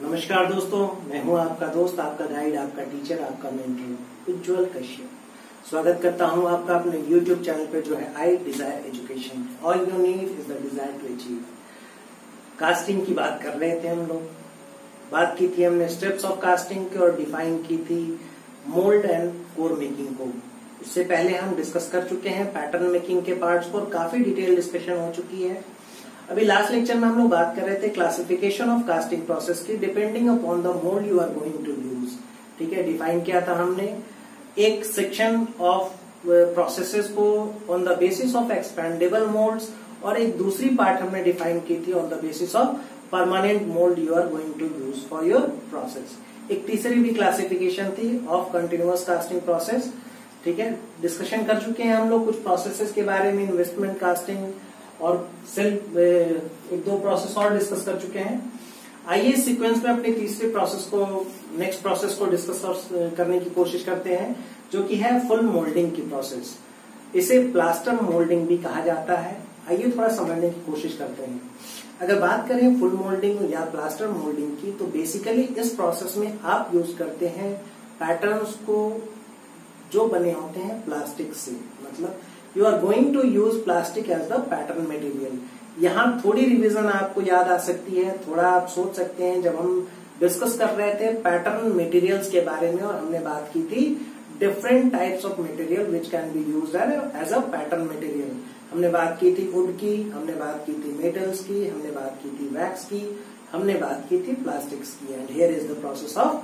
नमस्कार दोस्तों, मैं हूं आपका दोस्त, आपका गाइड, आपका टीचर, आपका मेंटर उज्ज्वल कश्यप। स्वागत करता हूं आपका अपने YouTube चैनल पे जो है I desire education. All you need is the desire to achieve. Casting की बात कर रहे थे हम लोग। बात की थी हमने स्टेप्स ऑफ कास्टिंग की और डिफाइन की थी मोल्ड एंड कोर मेकिंग को। इससे पहले हम डिस्कस कर चुके हैं पैटर्न मेकिंग के पार्ट्स को और काफी डिटेल डिस्कशन हो चुकी है। अभी लास्ट लेक्चर में हम लोग बात कर रहे थे क्लासिफिकेशन ऑफ कास्टिंग प्रोसेस की depending upon the mould you are going to use. ठीक है, डिफाइन किया था हमने एक सेक्शन ऑफ प्रोसेसेस को on the basis of expendable moulds और एक दूसरी पार्ट हमने डिफाइन की थी on the basis of permanent mould you are going to use for your process. एक तीसरी भी क्लासिफिकेशन थी ऑफ कंटिन्यूअस कास्टिंग प्रोसेस। ठीक है, डिस्कशन कर चुके हैं हम लोग कुछ प्रोसेसेस के बारे में, इन्वेस्टमेंट कास्टिंग और सेल्फ एक दो प्रोसेस और डिस्कस कर चुके हैं। आइए इस सीक्वेंस में अपने तीसरे प्रोसेस को, नेक्स्ट प्रोसेस को डिस्कस करने की कोशिश करते हैं, जो कि है फुल मोल्डिंग की प्रोसेस। इसे प्लास्टर मोल्डिंग भी कहा जाता है। आइए थोड़ा समझने की कोशिश करते हैं। अगर बात करें फुल मोल्डिंग या प्लास्टर मोल्डिंग की, तो बेसिकली इस प्रोसेस में आप यूज करते हैं पैटर्न्स को जो बने होते हैं प्लास्टिक से। मतलब you are going to use plastic as the pattern material. यहाँ थोड़ी रिवीजन आपको याद आ सकती है, थोड़ा आप सोच सकते हैं। जब हम डिस्कस कर रहे थे पैटर्न मटेरियल्स के बारे में और हमने बात की थी different types of material which can be used as a pattern material. हमने बात की थी वुड की, हमने बात की थी मेटल्स की, हमने बात की थी वैक्स की, हमने बात की थी प्लास्टिक्स की। And here is the process of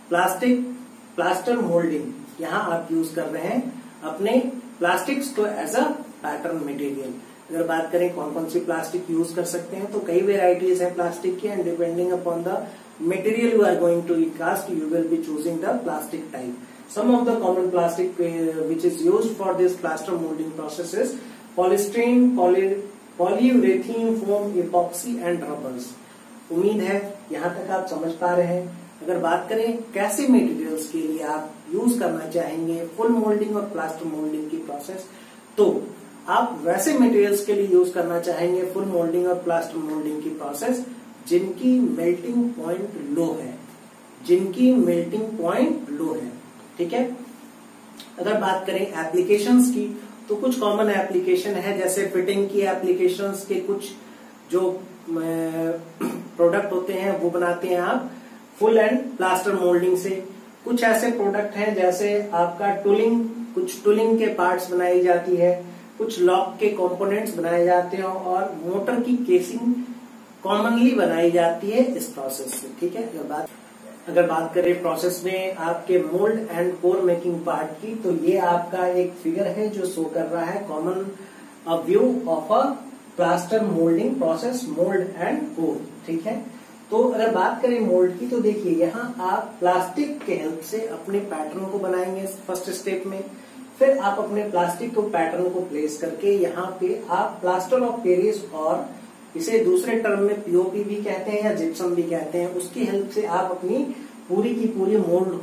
plaster moulding. यहाँ आप यूज कर रहे हैं अपने प्लास्टिक्स को एज अ पैटर्न मटेरियल। अगर बात करें कौन कौन सी प्लास्टिक यूज कर सकते हैं, तो कई वेराइटीज है प्लास्टिक की, and depending upon the material you are going to cast you will be choosing the plastic type. Some of the common plastic which is used for this plaster moulding process is polystyrene, polyurethane foam, epoxy and rubbers. उम्मीद है यहाँ तक आप समझ पा रहे हैं। अगर बात करें कैसे मटेरियल्स के लिए आप यूज करना चाहेंगे फुल मोल्डिंग और प्लास्टर मोल्डिंग की प्रोसेस, तो आप वैसे मटेरियल्स के लिए यूज करना चाहेंगे फुल मोल्डिंग और प्लास्टर मोल्डिंग की प्रोसेस जिनकी मेल्टिंग पॉइंट लो है, जिनकी मेल्टिंग पॉइंट लो है। ठीक है, अगर बात करें एप्लीकेशंस की, तो कुछ कॉमन एप्लीकेशन है, जैसे फिटिंग की एप्लीकेशंस के कुछ जो प्रोडक्ट होते हैं वो बनाते हैं आप फुल एंड प्लास्टर मोल्डिंग से। कुछ ऐसे प्रोडक्ट हैं जैसे आपका टूलिंग, कुछ टूलिंग के पार्ट्स बनाई जाती है, कुछ लॉक के कंपोनेंट्स बनाए जाते हैं और मोटर की केसिंग कॉमनली बनाई जाती है इस प्रोसेस से। ठीक है, अगर बात करें प्रोसेस में आपके mould and core making part की, तो ये आपका एक फिगर है जो शो कर रहा है common view of a plaster moulding process, mould and core. ठीक है, तो अगर बात करें मोल्ड की, तो देखिए यहाँ आप प्लास्टिक के हेल्प से अपने पैटर्न को बनाएंगे फर्स्ट स्टेप में। फिर आप अपने प्लास्टिक को पैटर्न को प्लेस करके यहाँ पे आप प्लास्टर ऑफ पेरिस, और इसे दूसरे टर्म में पीओपी भी कहते हैं या जिप्सम भी कहते हैं, उसकी हेल्प से आप अपनी पूरी की पूरी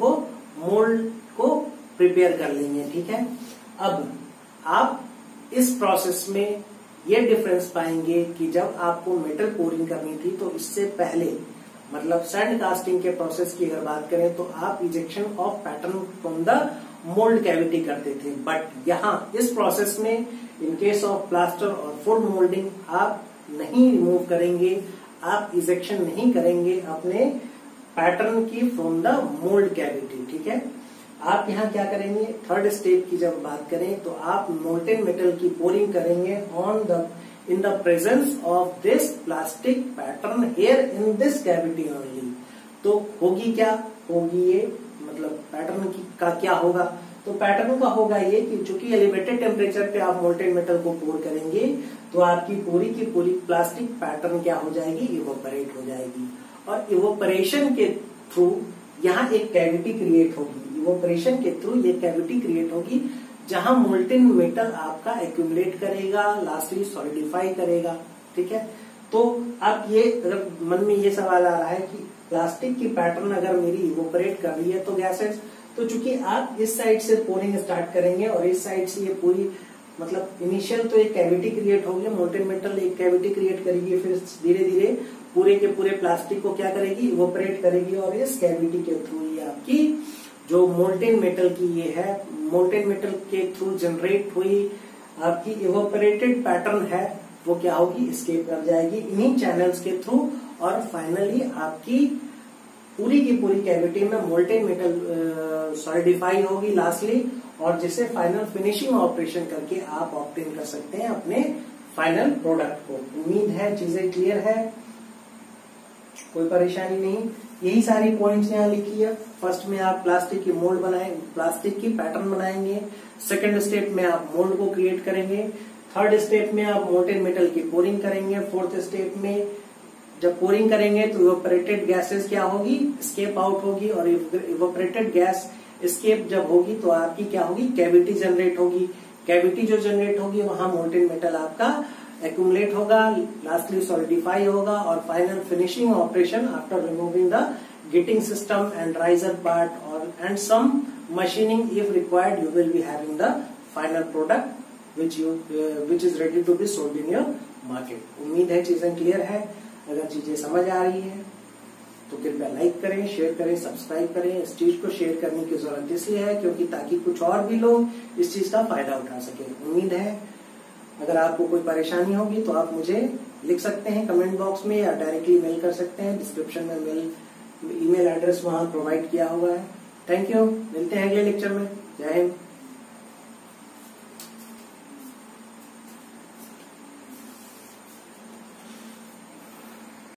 मोल्ड को प्रिपेयर कर लेंगे। ठीक है, अब आप इस प्रोसेस में ये डिफरेंस पाएंगे कि जब आपको मेटल पोरिंग करनी थी, तो इससे पहले मतलब सैंड कास्टिंग के प्रोसेस की अगर बात करें, तो आप ejection of pattern from the mould cavity करते थे। बट यहाँ इस प्रोसेस में इन केस ऑफ प्लास्टर और फुल मोल्डिंग आप नहीं रिमूव करेंगे, आप इजेक्शन नहीं करेंगे अपने पैटर्न की फ्रॉम द मोल्ड कैविटी। ठीक है, आप यहाँ क्या करेंगे, थर्ड स्टेप की जब बात करें, तो आप मोल्टेन मेटल की पोरिंग करेंगे in the presence of this plastic pattern here in this cavity only. तो होगी क्या, होगी ये मतलब पैटर्न का क्या होगा, तो पैटर्न का होगा ये कि चूंकि एलिवेटेड टेम्परेचर पे आप मोल्टेन मेटल को पोर करेंगे, तो आपकी पूरी की पूरी प्लास्टिक पैटर्न क्या हो जाएगी, इवोपरेट हो जाएगी। और इवोपरेशन के थ्रू यहाँ एक कैविटी क्रिएट होगी। इवोपरेशन के थ्रू ये कैविटी क्रिएट होगी जहां मोल्टेन मेटल आपका एक्यूमुलेट करेगा, लास्टली सॉलिडिफाई करेगा। ठीक है, तो आप ये अगर मन में ये सवाल आ रहा है कि प्लास्टिक की पैटर्न अगर मेरी इवोपरेट कर रही है तो गैसेस, तो चूंकि आप इस साइड से पोरिंग स्टार्ट करेंगे और इस साइड से ये पूरी मतलब इनिशियल तो एक कैविटी क्रिएट होगी, मोल्टेन मेटल एक कैविटी क्रिएट करेगी, फिर धीरे धीरे पूरे के पूरे प्लास्टिक को क्या करेगी, इवोपरेट करेगी, और इस कैविटी के थ्रू ये आपकी जो मोल्टेन मेटल की ये है, मोल्टेन मेटल के थ्रू जनरेट हुई आपकी इवोपरेटेड पैटर्न है, वो क्या होगी, एस्केप कर जाएगी इन्हीं चैनल्स के थ्रू, और फाइनली आपकी पूरी की पूरी कैविटी में मोल्टेन मेटल सॉलिडिफाई होगी लास्टली, और जिसे फाइनल फिनिशिंग ऑपरेशन करके आप ऑब्टेन कर सकते हैं अपने फाइनल प्रोडक्ट को। उम्मीद है चीजें क्लियर है, कोई परेशानी नहीं। यही सारी पॉइंट्स यहाँ लिखी है। फर्स्ट में आप प्लास्टिक की मोल्ड बनाए, प्लास्टिक की पैटर्न बनाएंगे। सेकंड स्टेप में आप मोल्ड को क्रिएट करेंगे। थर्ड स्टेप में आप मोल्टेन मेटल की पोरिंग करेंगे। फोर्थ स्टेप में जब पोरिंग करेंगे तो इवोपरेटेड गैसेस क्या होगी, एस्केप आउट होगी, और इवोपरेटेड गैस एस्केप जब होगी तो आपकी क्या होगी, कैविटी जनरेट होगी। कैविटी जो जनरेट होगी वहां मोल्टेन मेटल आपका एक्यूमुलेट होगा, लास्टली सॉलिडिफाई होगा, और final finishing operation after removing the gating system and riser part और and some machining if required, you will be having the final product which is ready to be sold in your market। उम्मीद है चीजें clear है। अगर चीजें समझ आ रही है तो कृपया लाइक करें, शेयर करें, सब्सक्राइब करें। इस चीज को शेयर करने की जरूरत इसलिए है क्योंकि ताकि कुछ और भी लोग इस चीज का फायदा उठा सके। उम्मीद है अगर आपको कोई परेशानी होगी तो आप मुझे लिख सकते हैं कमेंट बॉक्स में, या डायरेक्टली मेल कर सकते हैं। डिस्क्रिप्शन में मेल ईमेल एड्रेस वहां प्रोवाइड किया हुआ है। थैंक यू, मिलते हैं अगले लेक्चर में। जय हिंद।